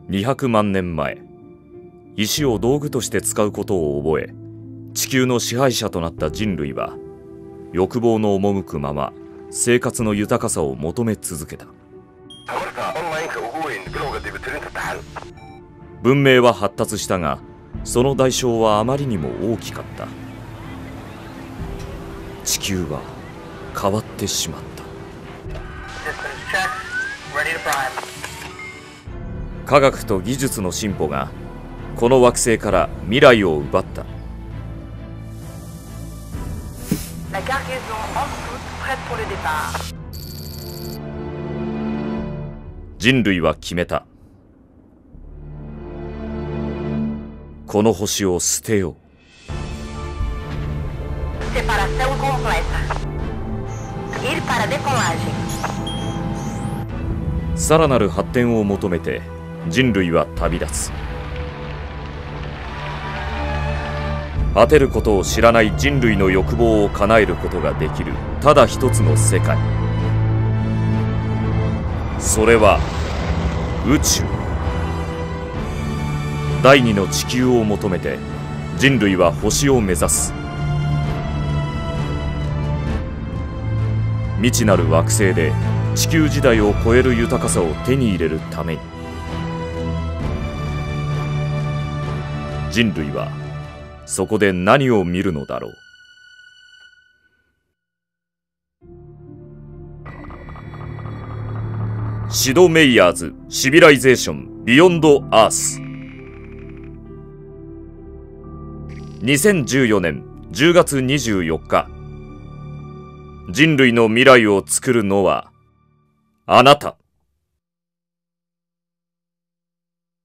200万年前、石を道具として使うことを覚え、地球の支配者となった人類は、欲望の赴くまま生活の豊かさを求め続けた。文明は発達したが、その代償はあまりにも大きかった。地球は変わってしまった。科学と技術の進歩がこの惑星から未来を奪った。人類は決めた。この星を捨てよう。さらなる発展を求めて人類は旅立つ。果てることを知らない人類の欲望を叶えることができるただ一つの世界、それは宇宙。第二の地球を求めて人類は星を目指す。未知なる惑星で地球時代を超える豊かさを手に入れるために、人類はそこで何を見るのだろう。シド・メイヤーズ・シビライゼーション・ビヨンド・アース。2014年10月24日。人類の未来を作るのはあなた。